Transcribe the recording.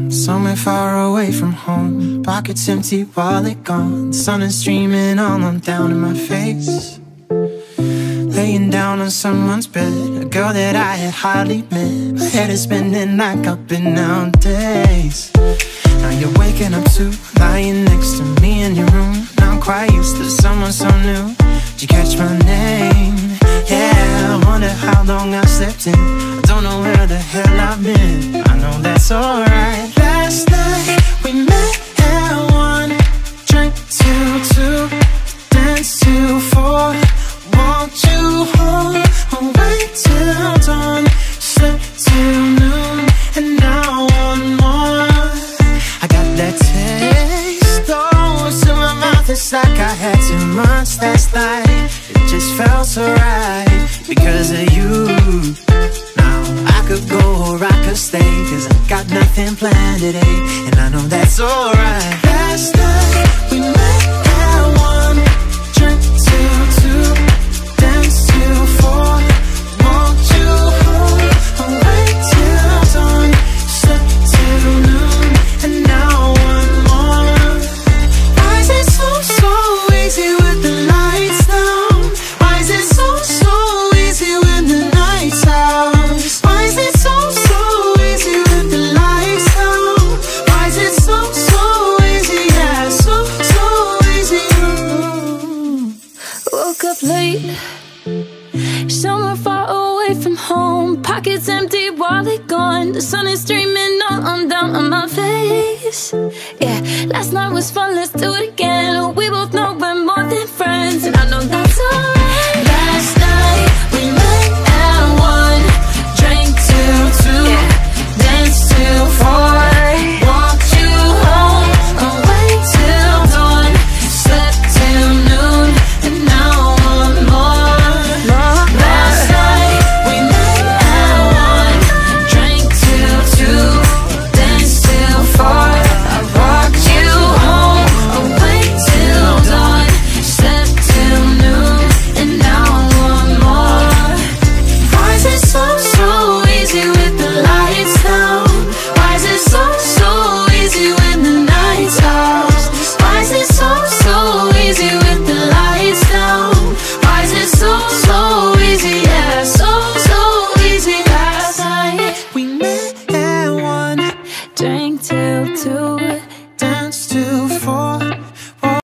somewhere far away from home. Pockets empty, wallet gone. Sun is streaming all on down in my face. Laying down on someone's bed, a girl that I had hardly met. My head is spinning like I've been out days. Now you're waking up to lying next to me in your room. Now I'm quite used to someone so new. Did you catch my name? Yeah, I wonder how long I've slept in. I don't know where the hell I've been. I know that's alright. Last night we met at 1, drank till 2, danced till 4. Won't you hold away till dawn? Slept till noon, and now one more. I got that taste, oh, to my mouth. It's like I had too much last night. It just felt so right because of you. Now I could go or I could stay, cause I got nothing planned today, and I know that's alright. Last night we met